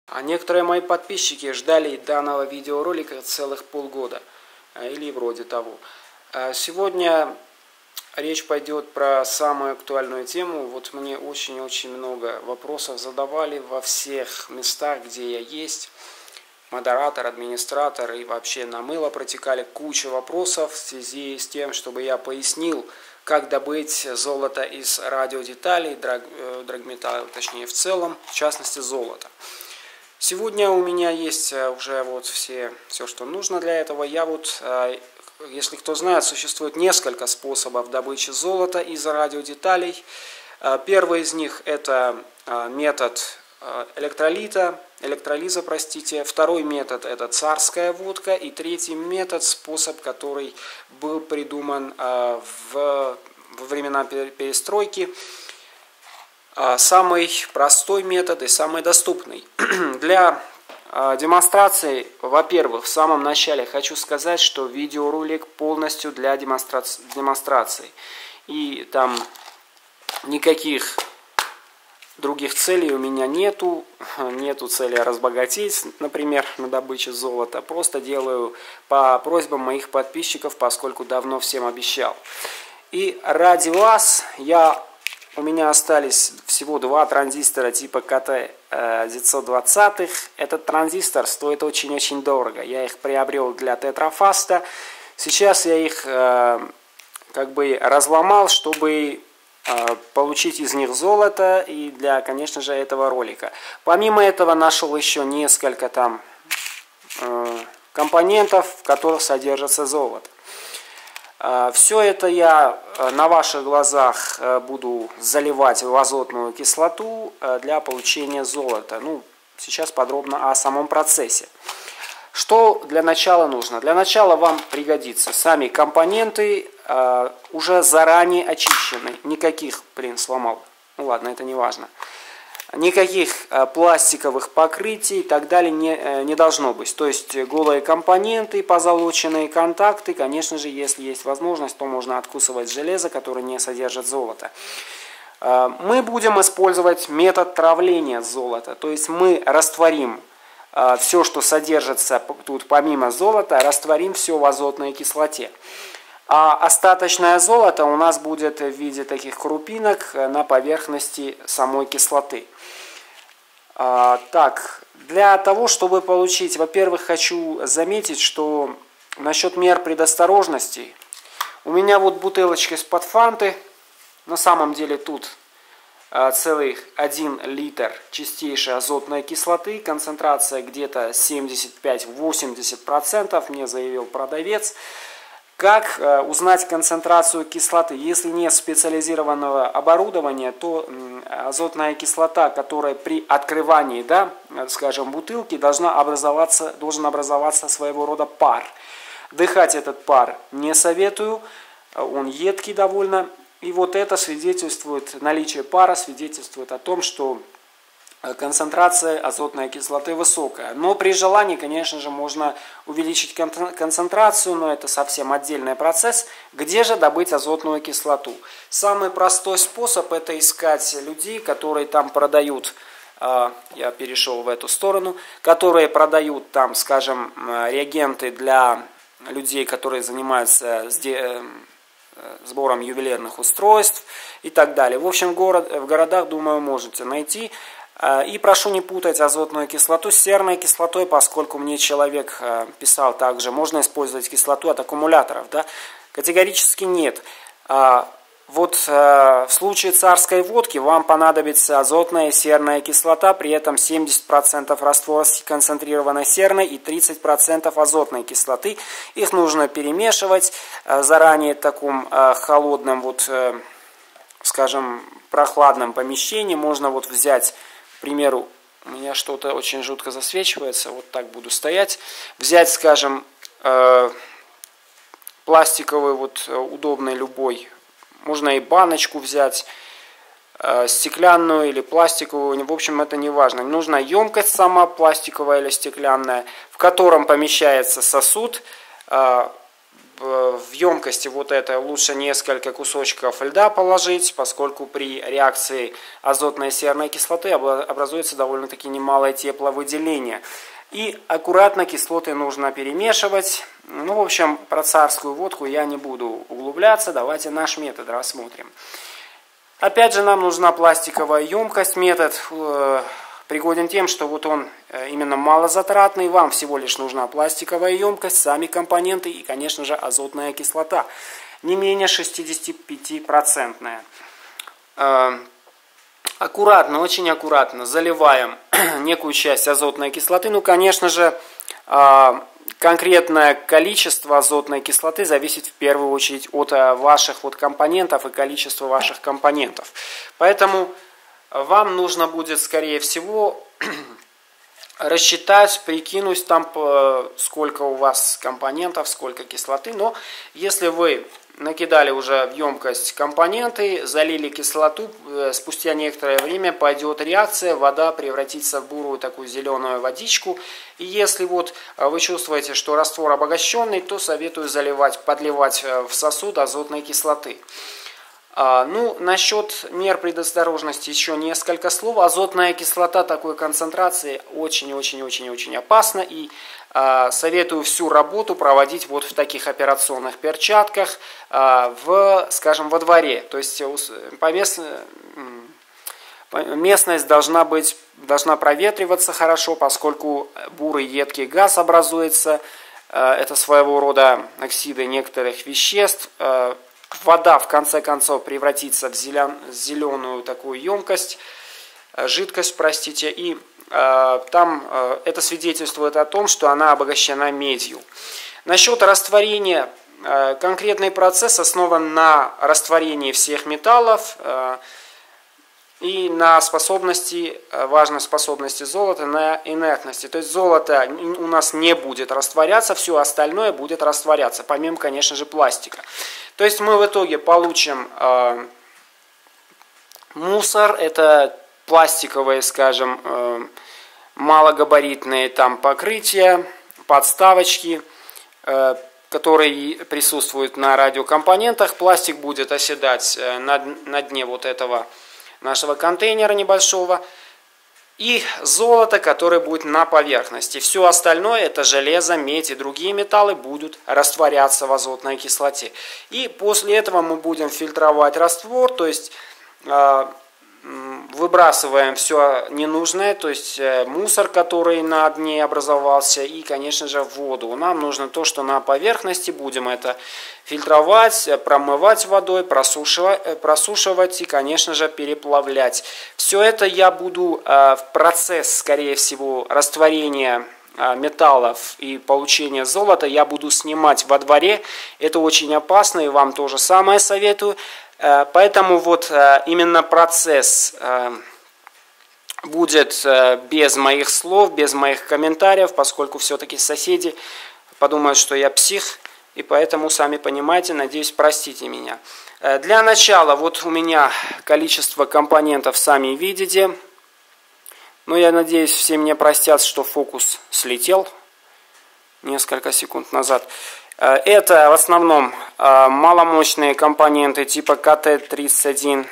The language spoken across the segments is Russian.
А некоторые мои подписчики ждали данного видеоролика целых полгода, или вроде того. Сегодня речь пойдет про самую актуальную тему. Вот мне очень-очень много вопросов задавали во всех местах, где я есть. Модератор, администратор и вообще на мыло протекали куча вопросов в связи с тем, чтобы я пояснил, как добыть золото из радиодеталей, драгметаллов, точнее в целом, в частности золото. Сегодня у меня есть уже вот все, что нужно для этого. Если кто знает, существует несколько способов добычи золота из радиодеталей. Первый из них это метод электролиза. Второй метод это царская водка. И третий метод, способ, который был придуман во времена перестройки. Самый простой метод и самый доступный. Для демонстрации, во-первых, в самом начале хочу сказать, что видеоролик полностью для демонстрации. И там никаких других целей у меня нету. Нету цели разбогатеть, например, на добыче золота. Просто делаю по просьбам моих подписчиков, поскольку давно всем обещал. И ради вас у меня остались всего два транзистора типа КТ-920. Этот транзистор стоит очень-очень дорого. Я их приобрел для тетрафаста. Сейчас я их разломал, чтобы получить из них золото и для, конечно же, этого ролика. Помимо этого нашел еще несколько там компонентов, в которых содержится золото. Все это я на ваших глазах буду заливать в азотную кислоту для получения золота. Сейчас подробно о самом процессе. Что для начала нужно? Для начала вам пригодятся сами компоненты, уже заранее очищенные. Никаких, сломал. Ладно, это не важно. Никаких пластиковых покрытий и так далее не должно быть. То есть голые компоненты, позолоченные контакты. Конечно же, если есть возможность, то можно откусывать железо, которое не содержит золото. Мы будем использовать метод травления золота. То есть мы растворим все, что содержится тут помимо золота, растворим все в азотной кислоте. А остаточное золото у нас будет в виде таких крупинок на поверхности самой кислоты. Для того, чтобы получить, во-первых, хочу заметить, что насчет мер предосторожности, у меня вот бутылочка из-под фанты, на самом деле тут целых 1 литр чистейшей азотной кислоты, концентрация где-то 75-80%, мне заявил продавец. Как узнать концентрацию кислоты? Если нет специализированного оборудования, то азотная кислота, которая при открывании, бутылки, должен образоваться своего рода пар. Дыхать этот пар не советую, он едкий довольно. И вот это наличие пара свидетельствует о том, что концентрация азотной кислоты высокая. Но при желании, конечно же, можно увеличить концентрацию, но это совсем отдельный процесс. Где же добыть азотную кислоту? Самый простой способ – это искать людей, которые там продают, я перешел в эту сторону, которые продают там, скажем, реагенты для людей, которые занимаются сбором ювелирных устройств и так далее. В общем, в городах, думаю, можете найти. И прошу не путать азотную кислоту с серной кислотой, поскольку мне человек писал также, можно использовать кислоту от аккумуляторов. Категорически нет. В случае царской водки вам понадобится азотная и серная кислота, при этом 70% раствора концентрированной серной и 30% азотной кислоты. Их нужно перемешивать заранее в таком холодном, прохладном помещении. Можно взять, к примеру, у меня что-то очень жутко засвечивается, вот так буду стоять. Взять, скажем, пластиковый, удобный любой, можно и баночку взять, стеклянную или пластиковую, в общем, это не важно. Нужна емкость сама, пластиковая или стеклянная, в котором помещается сосуд, в емкости вот это лучше несколько кусочков льда положить, поскольку при реакции азотной и серной кислоты образуется довольно-таки немалое тепловыделение. И аккуратно кислоты нужно перемешивать. Ну, в общем, про царскую водку я не буду углубляться. Давайте наш метод рассмотрим. Опять же, нам нужна пластиковая емкость. Метод пригоден тем, что вот он именно малозатратный. Вам всего лишь нужна пластиковая емкость, сами компоненты и, конечно же, азотная кислота. Не менее 65%. Аккуратно, очень аккуратно заливаем некую часть азотной кислоты. Ну, конечно же, конкретное количество азотной кислоты зависит в первую очередь от ваших вот компонентов и количества ваших компонентов. Поэтому вам нужно будет, скорее всего, рассчитать, прикинуть там, сколько у вас компонентов, сколько кислоты. Но если вы накидали уже в емкость компоненты, залили кислоту, спустя некоторое время пойдет реакция, вода превратится в бурую такую зеленую водичку. И если вот вы чувствуете, что раствор обогащенный, то советую заливать, подливать в сосуд азотной кислоты. Ну, насчет мер предосторожности еще несколько слов. Азотная кислота такой концентрации очень-очень-очень-очень опасна. И советую всю работу проводить вот в таких операционных перчатках, скажем, во дворе. То есть местность должна проветриваться хорошо, поскольку бурый едкий газ образуется. Это своего рода оксиды некоторых веществ. Вода, в конце концов, превратится в зеленую такую емкость, жидкость, простите, и там это свидетельствует о том, что она обогащена медью. Насчет растворения, конкретный процесс основан на растворении всех металлов и на важной способности золота на инертности. То есть золото у нас не будет растворяться, все остальное будет растворяться, помимо, конечно же, пластика. То есть мы в итоге получим мусор, это пластиковые, скажем, малогабаритные там покрытия, подставочки, которые присутствуют на радиокомпонентах. Пластик будет оседать на дне вот этого нашего контейнера небольшого. И золото, которое будет на поверхности. Все остальное, это железо, медь и другие металлы, будут растворяться в азотной кислоте. И после этого мы будем фильтровать раствор, то есть выбрасываем все ненужное, то есть мусор, который на дне образовался, и, конечно же, воду. Нам нужно то, что на поверхности, будем это фильтровать, промывать водой, просушивать и, конечно же, переплавлять. Все это я буду в процесс, скорее всего, растворения металлов и получения золота я буду снимать во дворе. Это очень опасно, и вам тоже самое советую. Поэтому вот именно процесс будет без моих слов, без моих комментариев, поскольку все-таки соседи подумают, что я псих, и поэтому, сами понимаете, надеюсь, простите меня. Для начала, вот у меня количество компонентов сами видите. Но я надеюсь, все меня простят, что фокус слетел несколько секунд назад. Это в основном маломощные компоненты типа КТ-3102,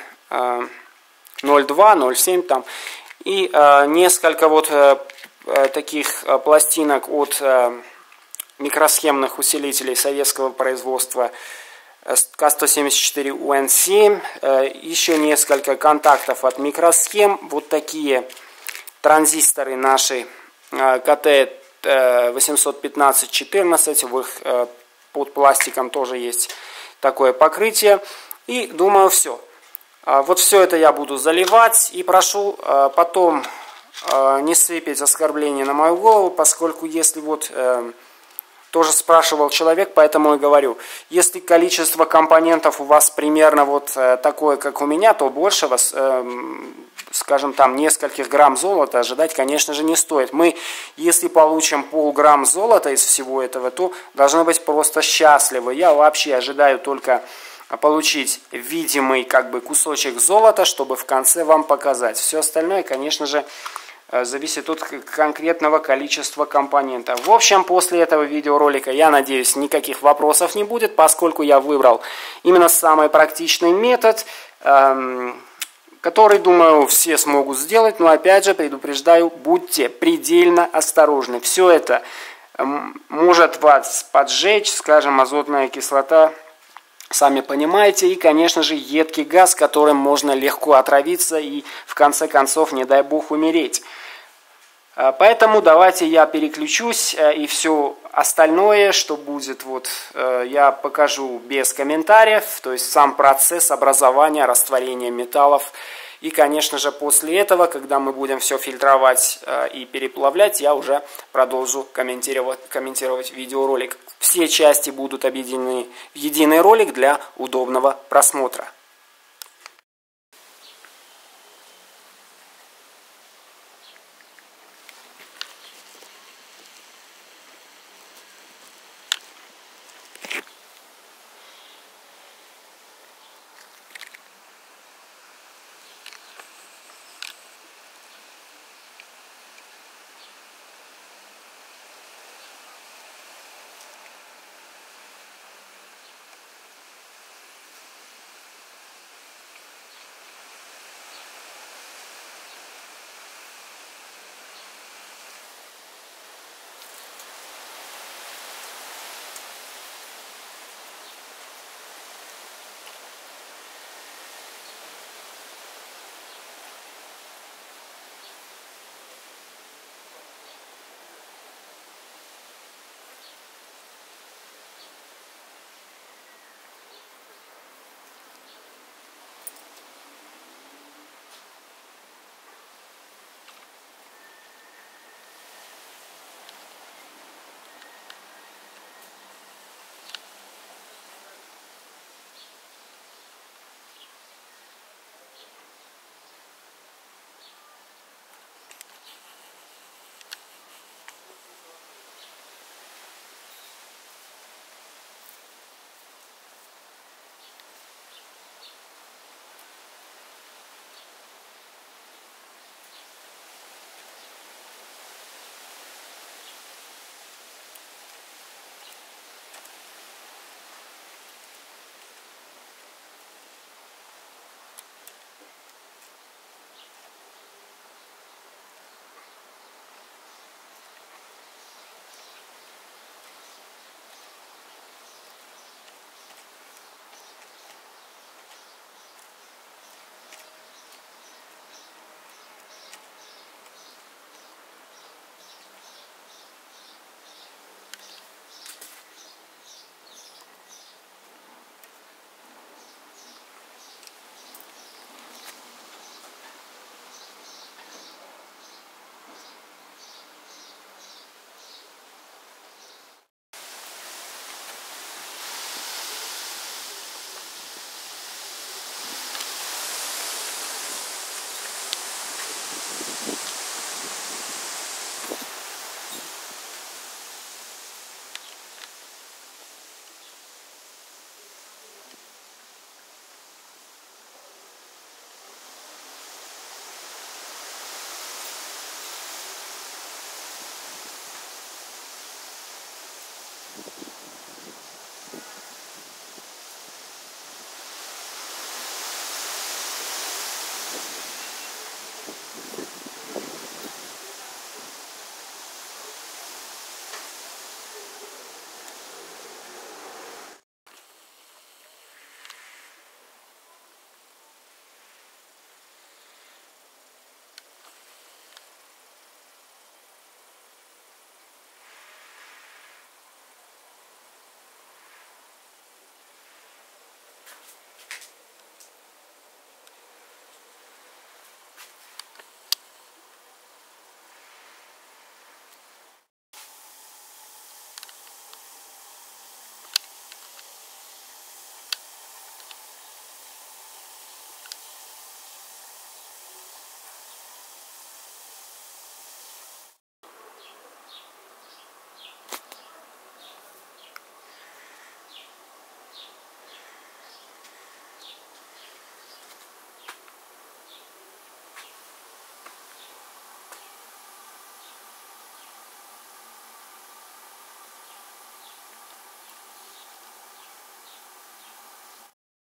07 там. И несколько вот таких пластинок от микросхемных усилителей советского производства К174UN7. Еще несколько контактов от микросхем. Вот такие транзисторы наши КТ-815-14, под пластиком тоже есть такое покрытие. И думаю, все. Вот все это я буду заливать. И прошу потом не сыпать оскорбления на мою голову, поскольку если вот... Тоже спрашивал человек, поэтому и говорю. Если количество компонентов у вас примерно вот такое, как у меня, то больше вас, скажем там, нескольких грамм золота ожидать, конечно же, не стоит. Мы, если получим полграмм золота из всего этого, то должны быть просто счастливы. Я вообще ожидаю только получить видимый как бы кусочек золота, чтобы в конце вам показать. Все остальное, конечно же, зависит от конкретного количества компонентов. В общем, после этого видеоролика, я надеюсь, никаких вопросов не будет, поскольку я выбрал именно самый практичный метод, который, думаю, все смогут сделать. Но опять же, предупреждаю, будьте предельно осторожны. Все это может вас поджечь, скажем, азотная кислота, сами понимаете, и, конечно же, едкий газ, которым можно легко отравиться и, в конце концов, не дай бог, умереть. Поэтому давайте я переключусь, и все остальное, что будет, я покажу без комментариев, то есть сам процесс образования, растворения металлов. И, конечно же, после этого, когда мы будем все фильтровать и переплавлять, я уже продолжу комментировать видеоролик. Все части будут объединены в единый ролик для удобного просмотра.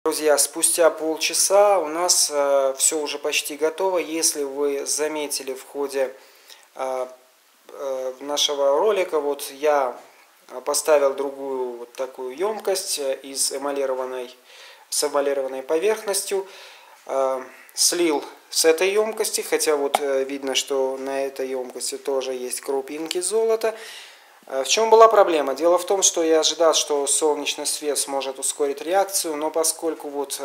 Друзья, спустя полчаса у нас все уже почти готово. Если вы заметили в ходе нашего ролика, вот я поставил другую вот такую емкость с эмалированной поверхностью, слил с этой емкости, хотя вот видно, что на этой емкости тоже есть крупинки золота. В чем была проблема? Дело в том, что я ожидал, что солнечный свет сможет ускорить реакцию, но поскольку вот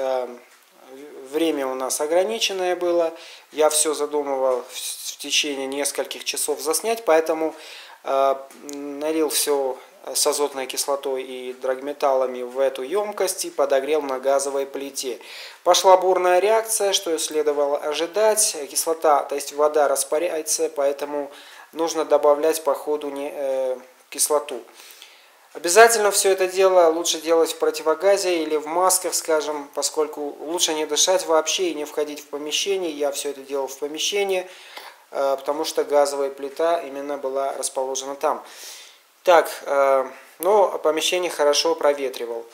время у нас ограниченное было, я все задумывал в течение нескольких часов заснять, поэтому налил все с азотной кислотой и драгметаллами в эту емкость и подогрел на газовой плите. Пошла бурная реакция, что следовало ожидать. Кислота, то есть вода, распаряется, поэтому нужно добавлять по ходу кислоту. Обязательно все это дело лучше делать в противогазе или в масках, скажем, поскольку лучше не дышать вообще и не входить в помещение. Я все это делал в помещении, потому что газовая плита именно была расположена там. Так, но помещение хорошо проветривал.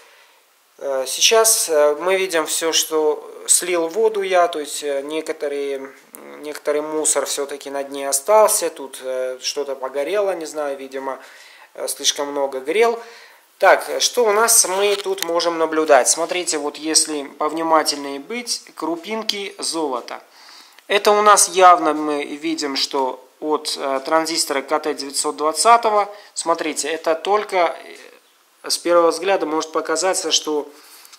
Сейчас мы видим все, что слил воду я, то есть некоторый мусор все-таки на дне остался, тут что-то погорело, не знаю, видимо, слишком много грел. Так, что у нас мы тут можем наблюдать? Смотрите, вот если повнимательнее быть, крупинки золота. Это у нас явно мы видим, что от транзистора КТ-920, смотрите, это только с первого взгляда может показаться, что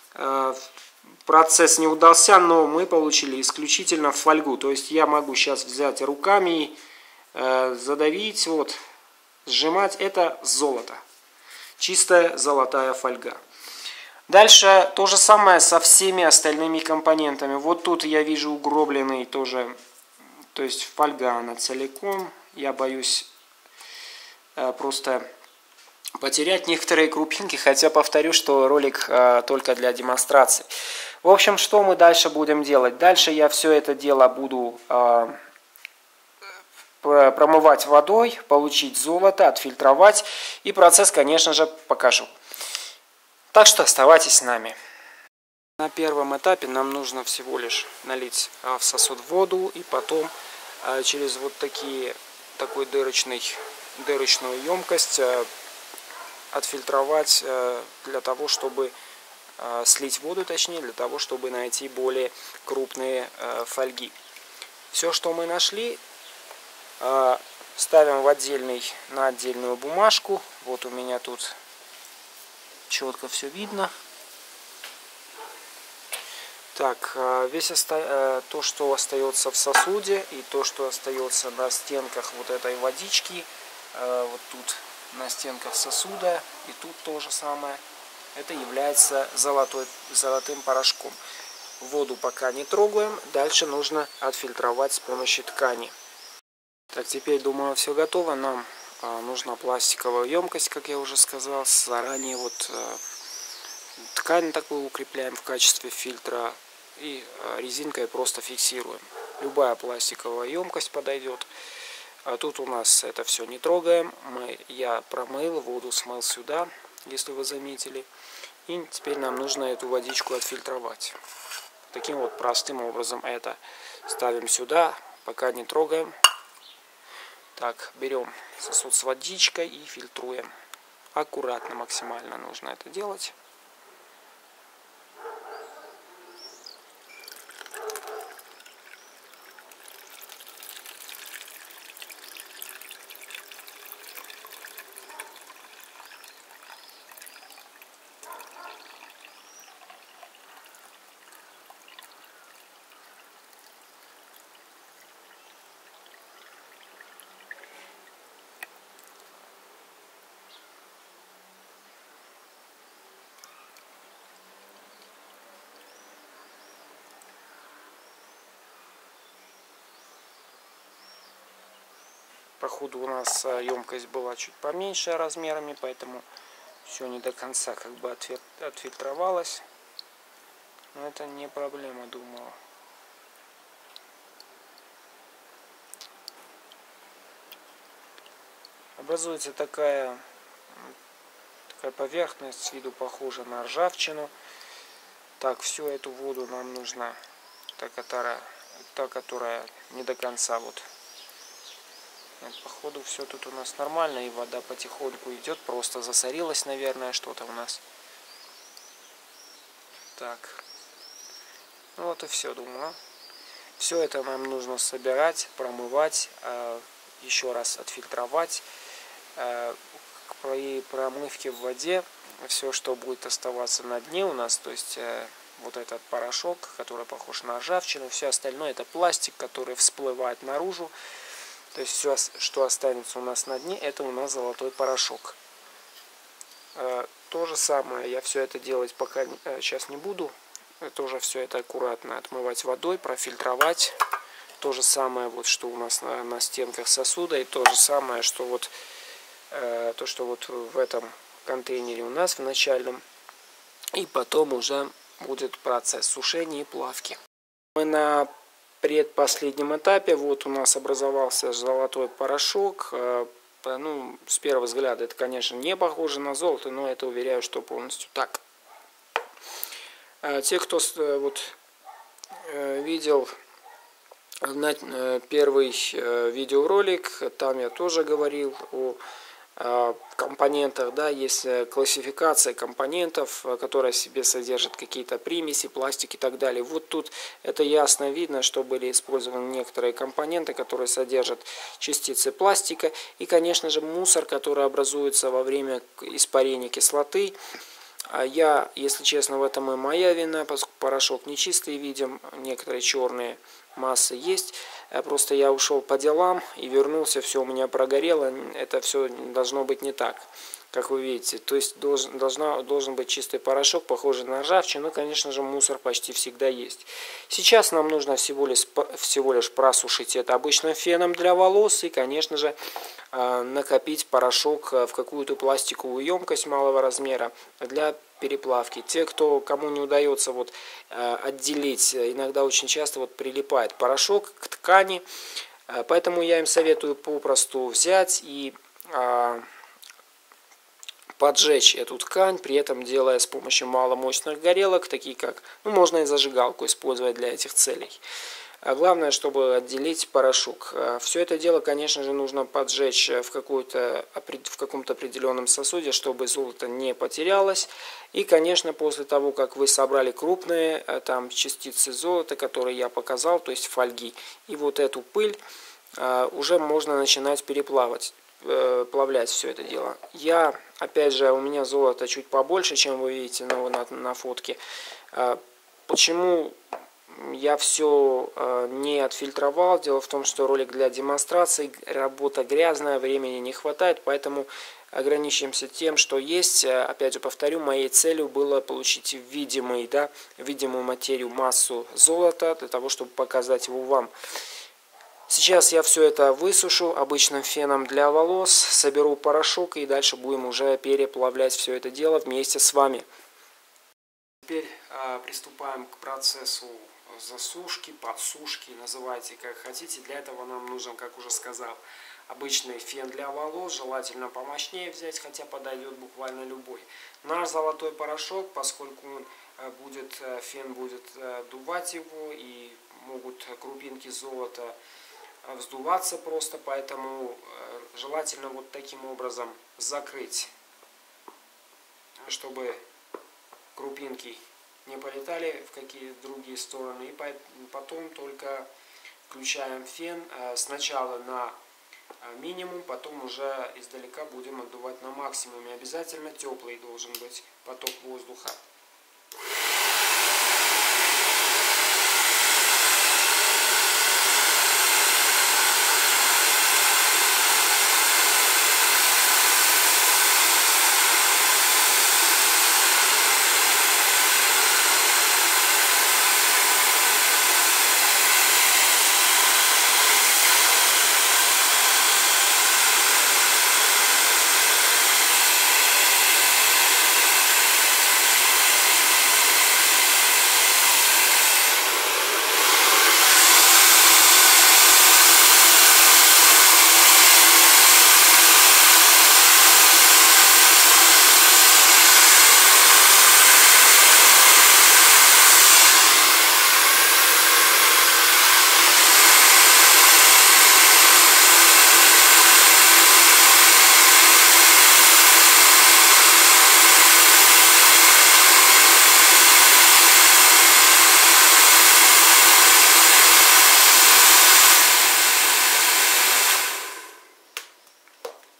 процесс не удался, но мы получили исключительно фольгу. То есть я могу сейчас взять руками и задавить, вот, сжимать, это золото. Чистая золотая фольга. Дальше то же самое со всеми остальными компонентами. Вот тут я вижу угробленный тоже, то есть фольга она целиком. Я боюсь просто потерять некоторые крупинки, хотя повторю, что ролик только для демонстрации. В общем, что мы дальше будем делать? Дальше я все это дело буду промывать водой, получить золото, отфильтровать, и процесс, конечно же, покажу. Так что оставайтесь с нами. На первом этапе нам нужно всего лишь налить в сосуд воду и потом через вот такую дырочную емкость отфильтровать для того, чтобы слить воду, точнее, для того, чтобы найти более крупные фольги. Все, что мы нашли, ставим на отдельную бумажку. Вот у меня тут четко все видно. Так, то, что остается в сосуде, и то, что остается на стенках вот этой водички, вот тут на стенках сосуда, и тут то же самое, это является золотым порошком. Воду пока не трогаем, дальше нужно отфильтровать с помощью ткани. Так, теперь, думаю, все готово. Нам нужна пластиковая емкость, как я уже сказал. Заранее вот ткань такую укрепляем в качестве фильтра и резинкой просто фиксируем. Любая пластиковая емкость подойдет. А тут у нас это все не трогаем. Я промыл, воду смыл сюда, если вы заметили. И теперь нам нужно эту водичку отфильтровать. Таким вот простым образом это ставим сюда, пока не трогаем. Так, берем сосуд с водичкой и фильтруем. Аккуратно, максимально нужно это делать. Походу у нас емкость была чуть поменьше размерами, поэтому все не до конца как бы отфильтровалось. Но это не проблема, думаю. Образуется такая поверхность, с виду похожа на ржавчину. Так, всю эту воду нам нужна, та, которая не до конца вот. Походу все тут у нас нормально, и вода потихоньку идет, просто засорилась, наверное, что-то у нас. Так, вот и все, думаю. Все это нам нужно собирать, промывать, еще раз отфильтровать. При промывке в воде все, что будет оставаться на дне у нас, то есть вот этот порошок, который похож на ржавчину, все остальное это пластик, который всплывает наружу. То есть все, что останется у нас на дне, это у нас золотой порошок. То же самое, я все это делать пока сейчас не буду. Тоже все это аккуратно отмывать водой, профильтровать. То же самое, вот, что у нас на стенках сосуда, и то же самое, что вот то, что вот в этом контейнере у нас в начальном. И потом уже будет процесс сушения и плавки. Мы на предпоследнем этапе. Вот у нас образовался золотой порошок. Ну, с первого взгляда это, конечно, не похоже на золото, но это уверяю, что полностью так. Те, кто вот видел первый видеоролик, там я тоже говорил о компонентах, да, есть классификация компонентов, которая в себе содержит какие-то примеси, пластик и так далее. Вот тут это ясно видно, что были использованы некоторые компоненты, которые содержат частицы пластика и, конечно же, мусор, который образуется во время испарения кислоты. Я, если честно, в этом и моя вина, поскольку порошок нечистый, видим, некоторые черные массы есть. Просто я ушел по делам и вернулся, все у меня прогорело. Это все должно быть не так, как вы видите. То есть должен быть чистый порошок, похожий на ржавчину. Но, конечно же, мусор почти всегда есть. Сейчас нам нужно всего лишь просушить это обычным феном для волос и, конечно же, накопить порошок в какую-то пластиковую емкость малого размера для переплавки. Те, кому не удается вот отделить, иногда очень часто вот прилипает порошок к ткани, поэтому я им советую попросту взять и поджечь эту ткань, при этом делая с помощью маломощных горелок, такие как, ну, можно и зажигалку использовать для этих целей. Главное, чтобы отделить порошок. Все это дело, конечно же, нужно поджечь в каком-то определенном сосуде, чтобы золото не потерялось. И, конечно, после того, как вы собрали крупные там частицы золота, которые я показал, то есть фольги, и вот эту пыль, уже можно начинать плавлять все это дело. Опять же, у меня золото чуть побольше, чем вы видите на фотке. Почему я все не отфильтровал? Дело в том, что ролик для демонстрации, работа грязная, времени не хватает, поэтому ограничимся тем, что есть. Опять же повторю, моей целью было получить видимую материю, массу золота, для того, чтобы показать его вам. Сейчас я все это высушу обычным феном для волос, соберу порошок и дальше будем уже переплавлять все это дело вместе с вами. Теперь приступаем к процессу засушки, подсушки, называйте как хотите. Для этого нам нужен, как уже сказал, обычный фен для волос, желательно помощнее взять, хотя подойдет буквально любой. Наш золотой порошок, поскольку фен будет дувать его и могут крупинки золота вздуваться просто, поэтому желательно вот таким образом закрыть, чтобы крупинки не полетали в какие другие стороны. И потом только включаем фен сначала на минимум, потом уже издалека будем отдувать на максимуме. Обязательно теплый должен быть поток воздуха.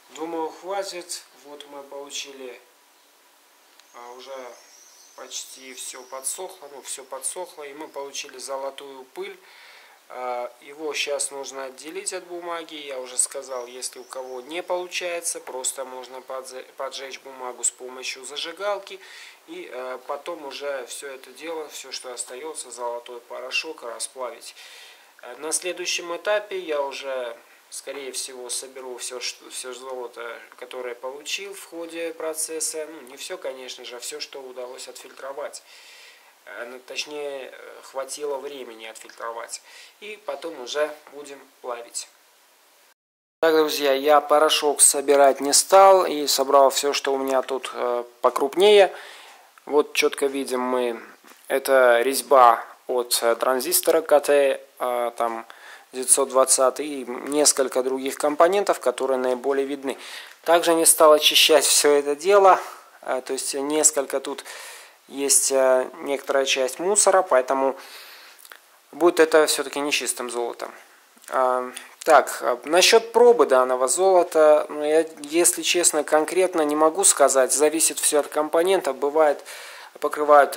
Думаю, хватит. Вот мы получили уже почти все подсохло, все подсохло, и мы получили золотую пыль. Его сейчас нужно отделить от бумаги. Я уже сказал, если у кого не получается, просто можно поджечь бумагу с помощью зажигалки. И потом уже все это дело, все, что остается, золотой порошок, расплавить. На следующем этапе я уже, скорее всего, соберу все золото, которое получил в ходе процесса. Ну, не все, конечно же, а все, что удалось отфильтровать. Точнее, хватило времени отфильтровать. И потом уже будем плавить. Так, друзья, я порошок собирать не стал и собрал все, что у меня тут покрупнее. Вот четко видим мы, это резьба от транзистора КТ, там 920 и несколько других компонентов, которые наиболее видны. Также не стал очищать все это дело, то есть несколько тут есть некоторая часть мусора, поэтому будет это все-таки нечистым золотом. Так, насчет пробы данного золота, я, если честно, конкретно не могу сказать, зависит все от компонентов. Бывает, покрывают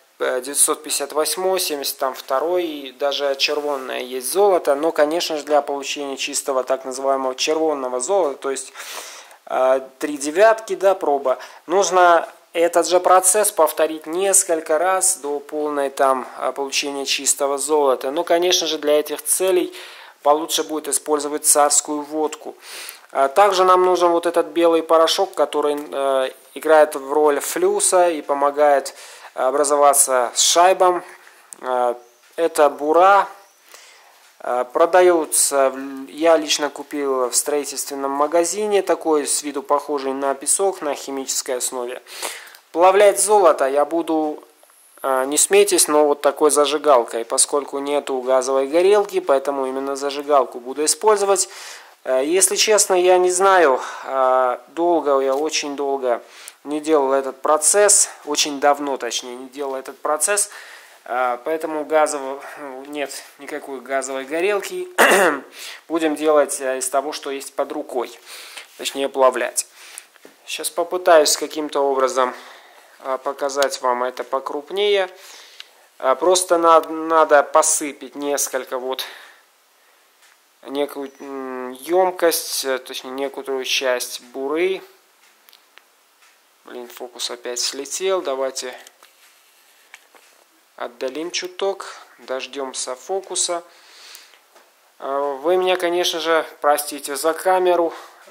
958, 72 и даже червонное есть золото, но, конечно же, для получения чистого так называемого червонного золота, то есть 3 девятки, да, проба, нужно этот же процесс повторить несколько раз до полной там получения чистого золота. Но, конечно же, для этих целей получше будет использовать царскую водку. Также нам нужен вот этот белый порошок, который играет в роль флюса и помогает образоваться шайбам. Это бура. Продается, я лично купил в строительственном магазине, такой с виду похожий на песок, на химической основе. Плавлять золото я буду, не смейтесь, но вот такой зажигалкой, поскольку нету газовой горелки, поэтому именно зажигалку буду использовать. Если честно, я не знаю, я очень долго не делал этот процесс, очень давно точнее не делал этот процесс, поэтому нет никакой газовой горелки. Будем делать из того, что есть под рукой, точнее плавлять. Сейчас попытаюсь каким-то образом показать вам это покрупнее. Просто надо посыпать несколько, некую емкость, точнее некоторую часть буры. Блин, фокус опять слетел. Давайте отдалим чуток, дождемся фокуса. Вы меня, конечно же, простите за камеру.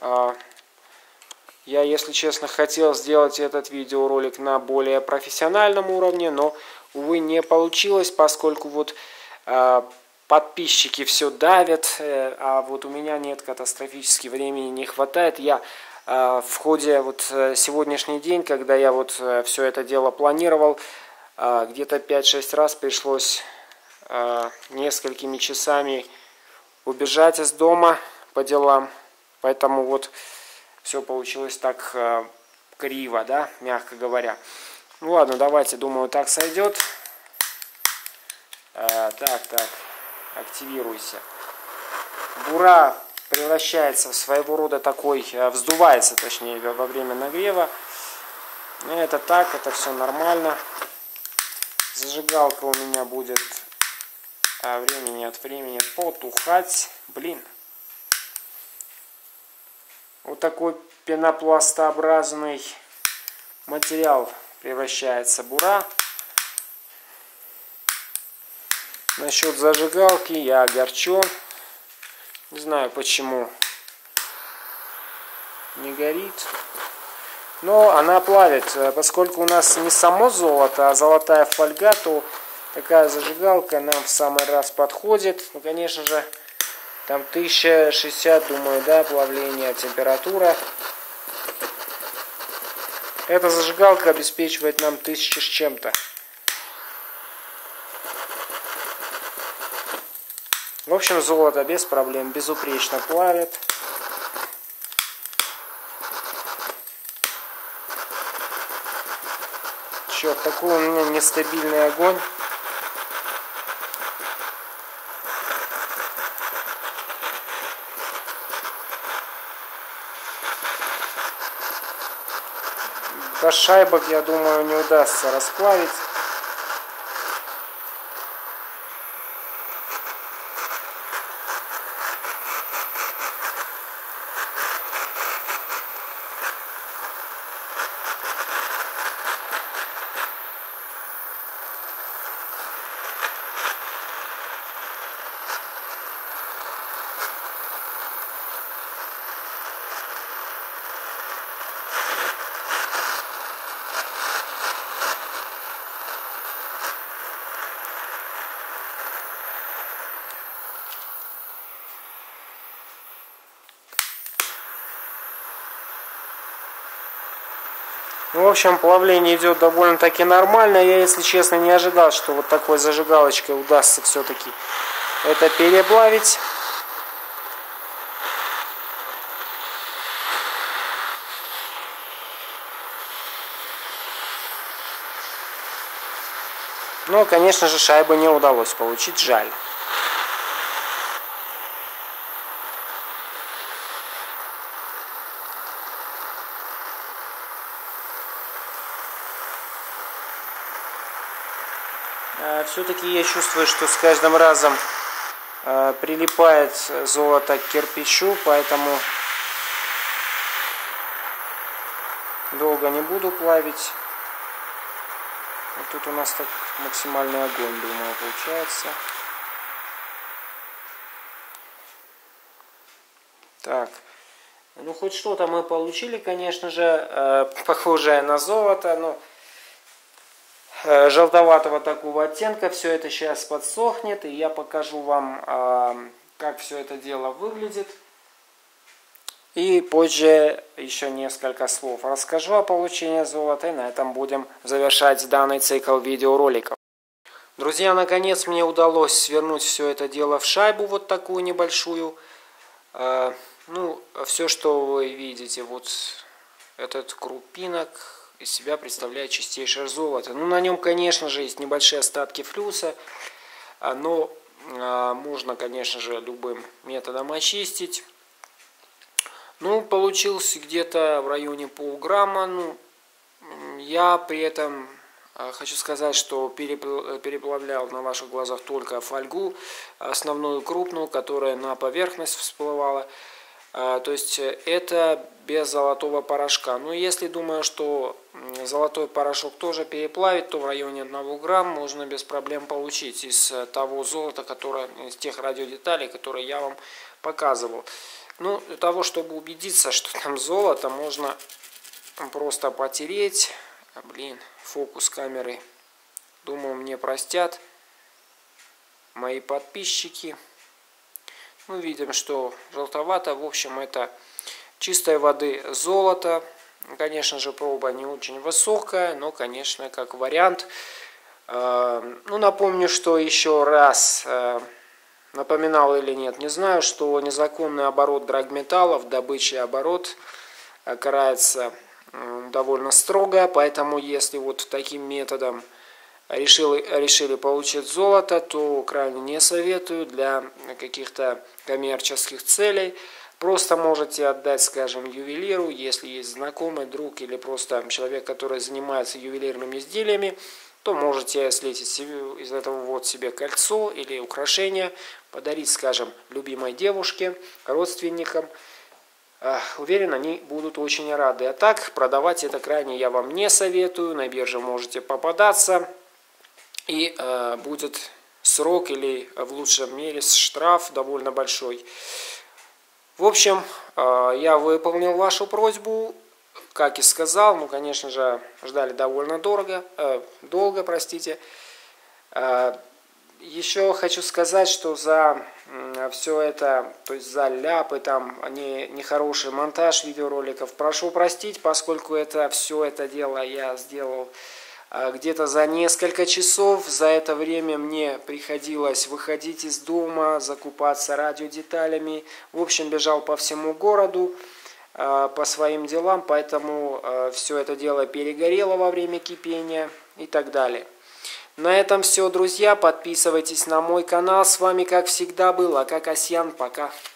Я, если честно, хотел сделать этот видеоролик на более профессиональном уровне, но, увы, не получилось, поскольку подписчики все давят, а вот у меня нет катастрофически времени, не хватает. Я в ходе сегодняшний день, когда я все это дело планировал, где-то 5-6 раз пришлось несколькими часами убежать из дома по делам, поэтому все получилось так криво, да, мягко говоря. Ну ладно, давайте, думаю, так сойдет. Так, активируйся. Бура превращается в своего рода вздувается, точнее, во время нагрева. Это так, это все нормально. Зажигалка у меня будет времени от времени потухать. Блин. Вот такой пенопластообразный материал превращается бура. Насчет зажигалки я огорчен. Не знаю, почему не горит. Но она плавит. Поскольку у нас не само золото, а золотая фольга, то такая зажигалка нам в самый раз подходит. Ну, конечно же, там 1060, думаю, да, плавление, температура. Эта зажигалка обеспечивает нам 1000 с чем-то. В общем, золото без проблем, безупречно плавит. Черт, такой у меня нестабильный огонь. до шайбок, я думаю, не удастся расплавить. В общем, плавление идет довольно-таки нормально. Я, если честно, не ожидал, что вот такой зажигалочкой удастся все-таки это переплавить. Но, конечно же, шайбы не удалось получить, жаль. Все-таки я чувствую, что с каждым разом прилипает золото к кирпичу, поэтому долго не буду плавить. Вот тут у нас так максимальный огонь, думаю, получается. Так, ну хоть что-то мы получили, конечно же, похожее на золото, но желтоватого такого оттенка. Все это сейчас подсохнет, и я покажу вам, как все это дело выглядит. И позже еще несколько слов расскажу о получении золота, и на этом будем завершать данный цикл видеороликов. Друзья, наконец мне удалось свернуть все это дело в шайбу, вот такую небольшую. Ну, все, что вы видите, вот этот крупинок из себя представляет чистейшее золото. Ну, на нем, конечно же, есть небольшие остатки флюса, но можно, конечно же, любым методом очистить. Ну, получился где-то в районе полграмма. Ну, я при этом хочу сказать, что переплавлял на ваших глазах только фольгу, основную крупную, которая на поверхность всплывала. То есть это без золотого порошка. Но если думаю, что золотой порошок тоже переплавить, то в районе 1 грамм можно без проблем получить из того золота, которое, из тех радиодеталей, которые я вам показывал. Ну, для того, чтобы убедиться, что там золото, можно просто потереть. Блин, фокус камеры, думаю, мне простят мои подписчики. Мы видим, что желтовато. В общем, это чистой воды золото. Конечно же, проба не очень высокая, но, конечно, как вариант. Ну, напомню, что еще раз, напоминал или нет, не знаю, что незаконный оборот драгметаллов, добыча и оборот карается довольно строго. Поэтому, если вот таким методом решили получить золото, то крайне не советую для каких-то коммерческих целей. Просто можете отдать, скажем, ювелиру, если есть знакомый, друг или просто человек, который занимается ювелирными изделиями, то можете слить из этого вот себе кольцо или украшение, подарить, скажем, любимой девушке, родственникам. Уверен, они будут очень рады. А так, продавать это крайне я вам не советую. На бирже можете попадаться. И будет срок или в лучшем мере штраф довольно большой. В общем, я выполнил вашу просьбу, как и сказал. Ну, конечно же, ждали довольно долго, простите. Еще хочу сказать, что за все это, то есть за ляпы, там, нехороший монтаж видеороликов, прошу простить, поскольку все это дело я сделал где-то за несколько часов. За это время мне приходилось выходить из дома, закупаться радиодеталями. В общем, бежал по всему городу по своим делам, поэтому все это дело перегорело во время кипения и так далее. На этом все, друзья. Подписывайтесь на мой канал. С вами, как всегда, был Ака Касьян. Пока.